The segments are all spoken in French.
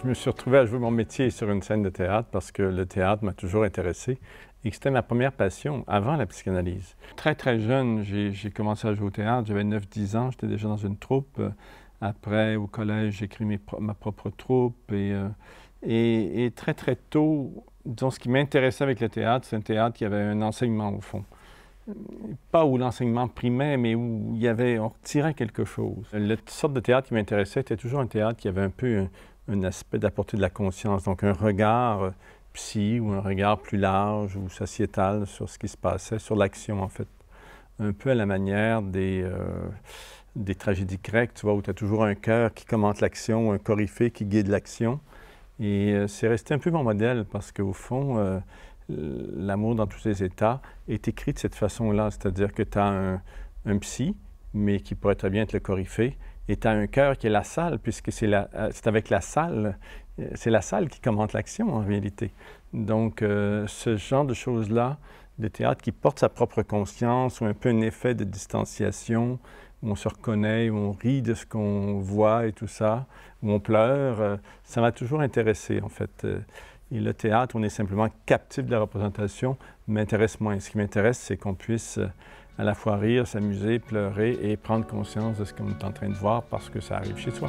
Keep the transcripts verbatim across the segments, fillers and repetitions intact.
Je me suis retrouvé à jouer mon métier sur une scène de théâtre parce que le théâtre m'a toujours intéressé et que c'était ma première passion avant la psychanalyse. Très, très jeune, j'ai commencé à jouer au théâtre. J'avais neuf dix ans, j'étais déjà dans une troupe. Après, au collège, j'ai créé mes, ma propre troupe. Et, euh, et, et très, très tôt, disons, ce qui m'intéressait avec le théâtre, c'est un théâtre qui avait un enseignement au fond. Pas où l'enseignement primait, mais où il y avait, on retirait quelque chose. La sorte de théâtre qui m'intéressait était toujours un théâtre qui avait un peu un, un aspect d'apporter de la conscience, donc un regard psy ou un regard plus large ou sociétal sur ce qui se passait, sur l'action en fait. Un peu à la manière des, euh, des tragédies grecques, tu vois, où tu as toujours un cœur qui commente l'action, un coryphée qui guide l'action. Et euh, c'est resté un peu mon modèle parce qu'au fond, euh, l'amour dans tous ses états est écrit de cette façon-là, c'est-à-dire que tu as un, un psy, mais qui pourrait très bien être le coryphée, et tu as un cœur qui est la salle, puisque c'est avec la salle, c'est la salle qui commente l'action en réalité. Donc, euh, ce genre de choses-là, de théâtre qui porte sa propre conscience, ou un peu un effet de distanciation, où on se reconnaît, où on rit de ce qu'on voit et tout ça, où on pleure, euh, ça m'a toujours intéressé en fait. Et le théâtre, on est simplement captif de la représentation, m'intéresse moins. Ce qui m'intéresse, c'est qu'on puisse à la fois rire, s'amuser, pleurer et prendre conscience de ce qu'on est en train de voir parce que ça arrive chez soi.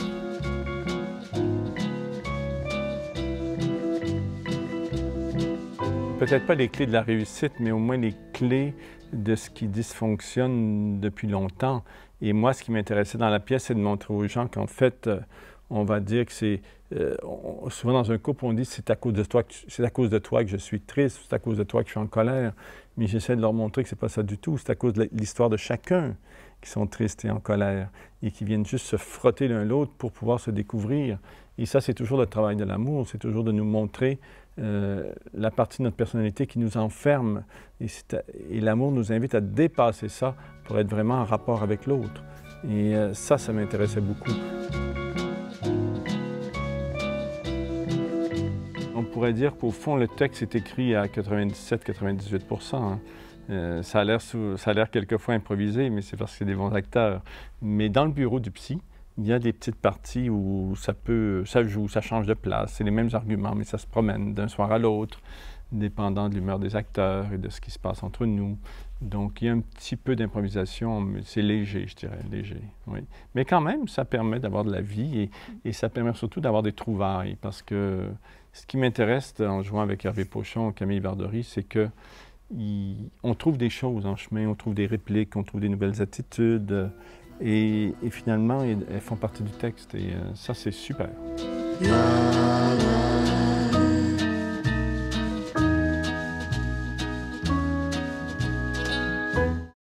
Peut-être pas les clés de la réussite, mais au moins les clés de ce qui dysfonctionne depuis longtemps. Et moi, ce qui m'intéressait dans la pièce, c'est de montrer aux gens qu'en fait, on va dire que c'est... Euh, on, souvent dans un couple, on dit c'est à cause de toi que c'est à cause de toi que je suis triste, c'est à cause de toi que je suis en colère. Mais j'essaie de leur montrer que c'est pas ça du tout. C'est à cause de l'histoire de chacun qui sont tristes et en colère et qui viennent juste se frotter l'un l'autre pour pouvoir se découvrir. Et ça, c'est toujours le travail de l'amour. C'est toujours de nous montrer euh, la partie de notre personnalité qui nous enferme. Et, et l'amour nous invite à dépasser ça pour être vraiment en rapport avec l'autre. Et euh, ça, ça m'intéressait beaucoup. On pourrait dire qu'au fond, le texte est écrit à quatre-vingt-dix-sept à quatre-vingt-dix-huit pour cent. Hein. Euh, ça a l'air quelquefois improvisé, mais c'est parce que c'est des bons acteurs. Mais dans le bureau du psy, il y a des petites parties où ça peut, ça joue, ça change de place. C'est les mêmes arguments, mais ça se promène d'un soir à l'autre, dépendant de l'humeur des acteurs et de ce qui se passe entre nous. Donc, il y a un petit peu d'improvisation, mais c'est léger, je dirais, léger, oui. Mais quand même, ça permet d'avoir de la vie et, et ça permet surtout d'avoir des trouvailles, parce que ce qui m'intéresse en jouant avec Hervé Pochon, Camille Bardery, c'est que il, on trouve des choses en chemin, on trouve des répliques, on trouve des nouvelles attitudes, et, et finalement, elles font partie du texte, et euh, ça, c'est super. Yeah.